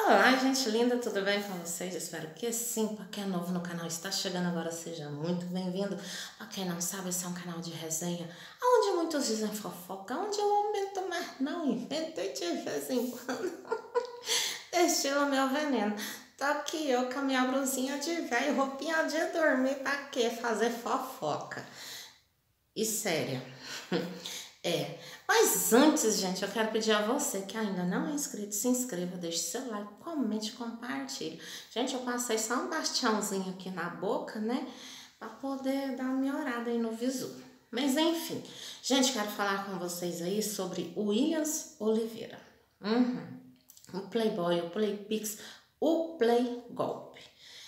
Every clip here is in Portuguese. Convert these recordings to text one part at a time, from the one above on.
Olá, gente linda, tudo bem com vocês? Espero que sim. Para quem é novo no canal, está chegando agora, seja muito bem-vindo. Para quem não sabe, esse é um canal de resenha, onde muitos dizem fofoca, onde eu aumento, mas não invento de vez em quando. Estilo meu veneno. Tô aqui eu com a minha blusinha de velho, roupinha de dormir, pra quê? Fazer fofoca. E séria. Mas antes, gente, eu quero pedir a você que ainda não é inscrito, se inscreva, deixe seu like, comente, compartilhe. Gente, eu passei só um bastiãozinho aqui na boca, né? Pra poder dar uma melhorada aí no visu. Mas enfim, gente, quero falar com vocês aí sobre o Williams Oliveira. O Playboy, o Playpix, o Play Golpe.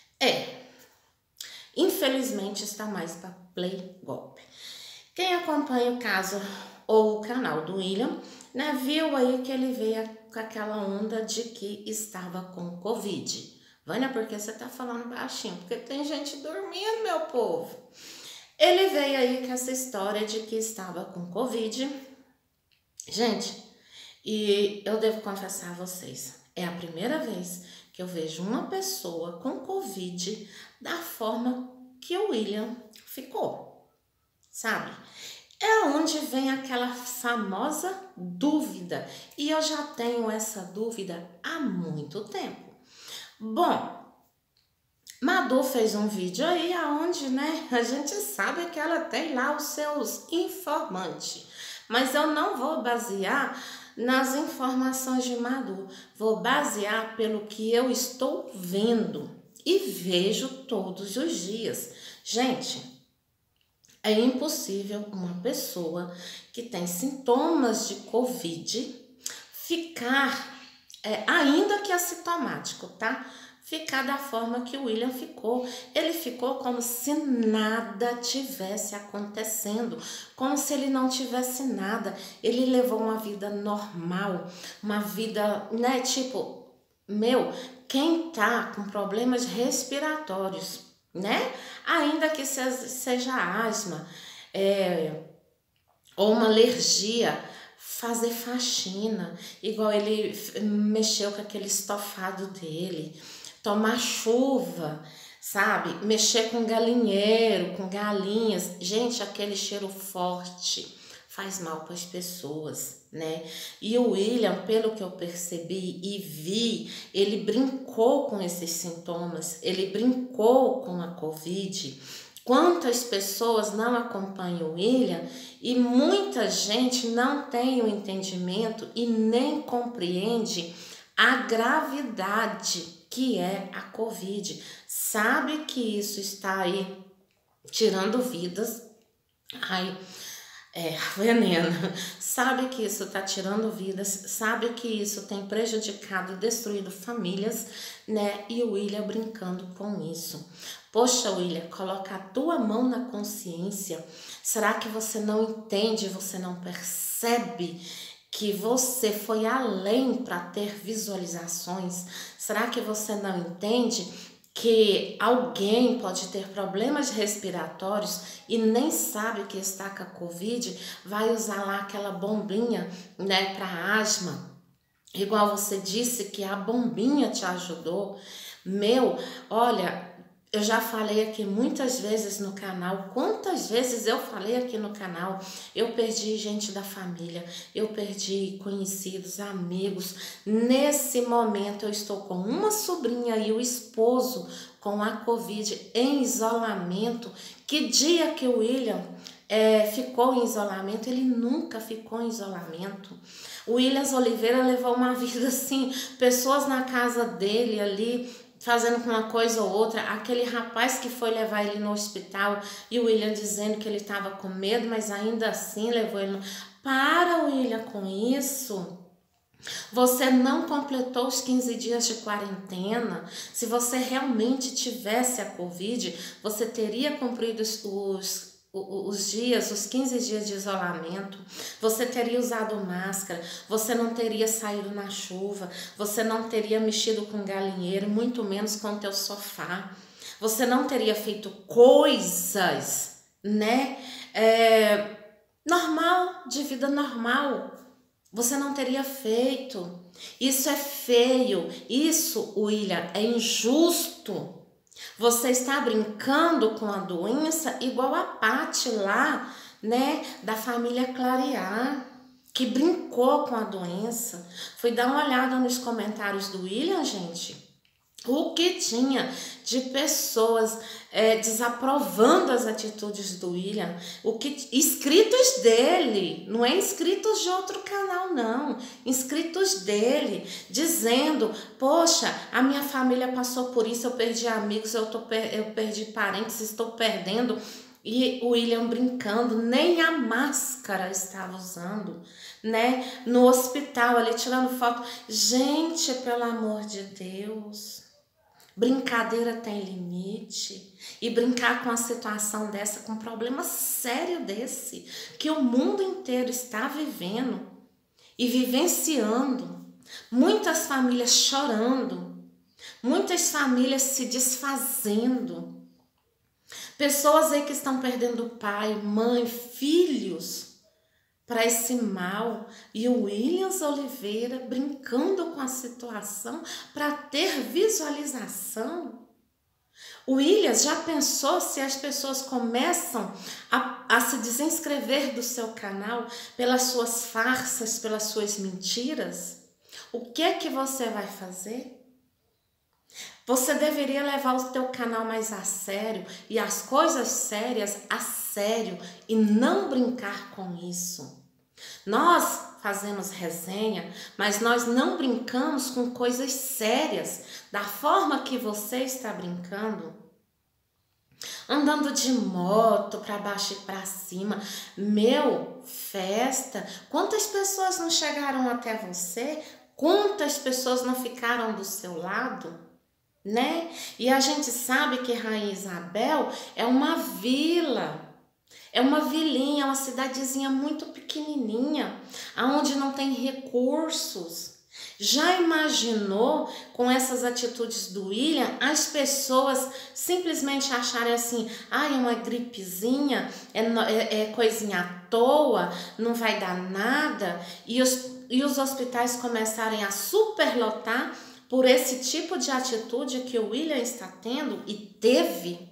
Infelizmente está mais para Play Golpe. Quem acompanha o caso ou o canal do William, né, viu aí que ele veio com aquela onda de que estava com Covid. Vânia, por que você tá falando baixinho? Porque tem gente dormindo, meu povo. Ele veio aí com essa história de que estava com Covid. Gente, e eu devo confessar a vocês, é a primeira vez que eu vejo uma pessoa com Covid da forma que o William ficou, sabe? É onde vem aquela famosa dúvida, e eu já tenho essa dúvida há muito tempo. Bom, Madu fez um vídeo aí aonde, né, a gente sabe que ela tem lá os seus informantes, mas eu não vou basear nas informações de Madu, vou basear pelo que eu estou vendo e vejo todos os dias. Gente, é impossível uma pessoa que tem sintomas de Covid ficar, ainda que assintomático, tá? Ficar da forma que o William ficou. Ele ficou como se nada tivesse acontecendo, como se ele não tivesse nada. Ele levou uma vida normal, uma vida, né, tipo, quem tá com problemas respiratórios, né? Ainda que seja asma, ou uma alergia, fazer faxina, igual ele mexeu com aquele estofado dele, tomar chuva, sabe? Mexer com galinheiro, com galinhas. Gente, aquele cheiro forte faz mal para as pessoas, né? E o William, pelo que eu percebi e vi, ele brincou com esses sintomas, ele brincou com a Covid. Quantas pessoas não acompanham o William e muita gente não tem o entendimento e nem compreende a gravidade que é a Covid. Sabe que isso está aí tirando vidas. Veneno. Sabe que isso está tirando vidas, sabe que isso tem prejudicado e destruído famílias, né? E o William brincando com isso. Poxa, William, coloca a tua mão na consciência. Será que você não entende, você não percebe que você foi além para ter visualizações? Será que você não entende que alguém pode ter problemas respiratórios e nem sabe que está com a Covid, vai usar lá aquela bombinha, né, para asma? Igual você disse que a bombinha te ajudou. Olha, eu já falei aqui muitas vezes no canal, quantas vezes eu falei aqui no canal, eu perdi gente da família, eu perdi conhecidos, amigos. Nesse momento eu estou com uma sobrinha e o esposo com a Covid em isolamento. Que dia que o William ficou em isolamento? Ele nunca ficou em isolamento. O Williams Oliveira levou uma vida assim, pessoas na casa dele ali, fazendo uma coisa ou outra. Aquele rapaz que foi levar ele no hospital e o William dizendo que ele estava com medo, mas ainda assim levou ele. Para, William, com isso. Você não completou os 15 dias de quarentena. Se você realmente tivesse a Covid, você teria cumprido os 15 dias de isolamento, você teria usado máscara, você não teria saído na chuva, você não teria mexido com galinheiro, muito menos com o teu sofá, você não teria feito coisas, né, normal, de vida normal, você não teria feito. Isso é feio. Isso, William, é injusto. Você está brincando com a doença igual a Paty lá, né, da família Clarear, que brincou com a doença. Fui dar uma olhada nos comentários do William, gente. O que tinha de pessoas desaprovando as atitudes do William, inscritos dele, não é inscritos de outro canal não, inscritos dele, dizendo, poxa, a minha família passou por isso, eu perdi amigos, eu perdi parentes, estou perdendo. E o William brincando, nem a máscara estava usando, né? No hospital ali tirando foto. Gente, pelo amor de Deus, brincadeira tem limite. E brincar com a situação dessa, com um problema sério desse, que o mundo inteiro está vivendo e vivenciando. Muitas famílias chorando, muitas famílias se desfazendo. Pessoas aí que estão perdendo pai, mãe, filhos para esse mal. E o Williams Oliveira brincando com a situação para ter visualização. O Williams já pensou se as pessoas começam a se desinscrever do seu canal pelas suas farsas, pelas suas mentiras? O que é que você vai fazer? Você deveria levar o teu canal mais a sério e as coisas sérias a sério e não brincar com isso. Nós fazemos resenha, mas nós não brincamos com coisas sérias da forma que você está brincando. Andando de moto para baixo e para cima, festa. Quantas pessoas não chegaram até você? Quantas pessoas não ficaram do seu lado? Né? E a gente sabe que Rainha Isabel é uma vila, é uma vilinha, uma cidadezinha muito pequenininha, aonde não tem recursos. Já imaginou com essas atitudes do William, as pessoas simplesmente acharem assim, é uma gripezinha, é coisinha à toa, não vai dar nada, e os hospitais começarem a superlotar por esse tipo de atitude que o William está tendo e teve?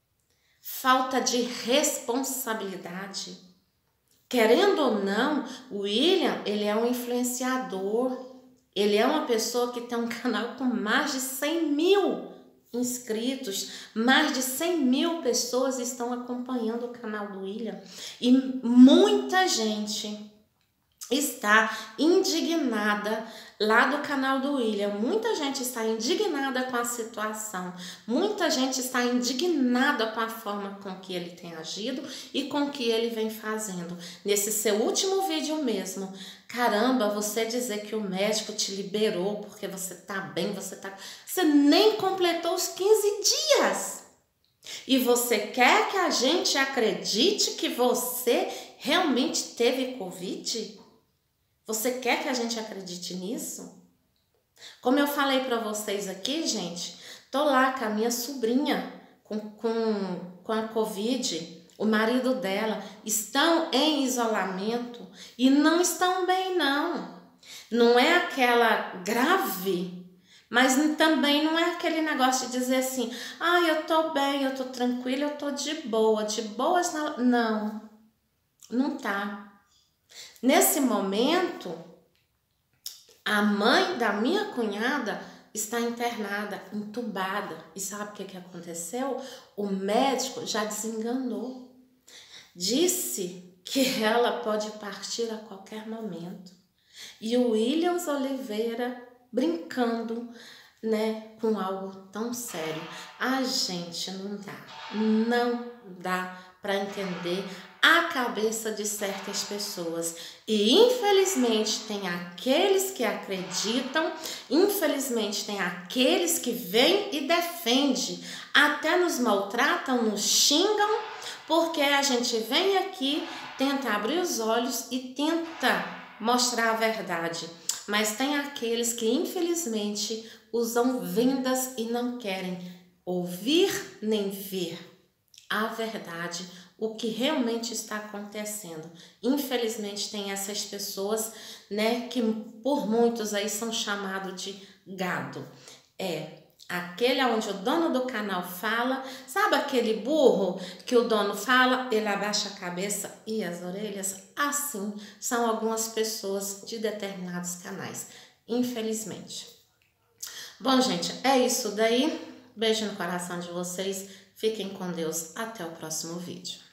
Falta de responsabilidade. Querendo ou não, o William, ele é um influenciador. Ele é uma pessoa que tem um canal com mais de 100 mil inscritos. Mais de 100 mil pessoas estão acompanhando o canal do William. E muita gente está indignada lá do canal do William. Muita gente está indignada com a situação. Muita gente está indignada com a forma com que ele tem agido e com o que ele vem fazendo. Nesse seu último vídeo mesmo, caramba, você dizer que o médico te liberou porque você tá bem, você nem completou os 15 dias. E você quer que a gente acredite que você realmente teve Covid? Você quer que a gente acredite nisso? Como eu falei para vocês aqui, gente, tô lá com a minha sobrinha com a Covid, o marido dela, estão em isolamento e não estão bem, não. Não é aquela grave, mas também não é aquele negócio de dizer assim, eu tô bem, eu tô tranquila, eu tô de boas, não, não tá. Nesse momento, a mãe da minha cunhada está internada, entubada. E sabe o que aconteceu? O médico já desenganou. Disse que ela pode partir a qualquer momento. E o Williams Oliveira brincando, né, com algo tão sério. Gente, não dá para entender a cabeça de certas pessoas. E infelizmente tem aqueles que acreditam, infelizmente tem aqueles que vêm e defendem, até nos maltratam, nos xingam, porque a gente vem aqui, tenta abrir os olhos e tenta mostrar a verdade. Mas tem aqueles que infelizmente usam vendas e não querem ouvir nem ver. a verdade, o que realmente está acontecendo. Infelizmente tem essas pessoas, né, que por muitos aí são chamados de gado. Aquele onde o dono do canal fala, sabe aquele burro que o dono fala, ele abaixa a cabeça e as orelhas? Assim são algumas pessoas de determinados canais, infelizmente. Bom, gente, é isso daí. Beijo no coração de vocês. Fiquem com Deus. Até o próximo vídeo.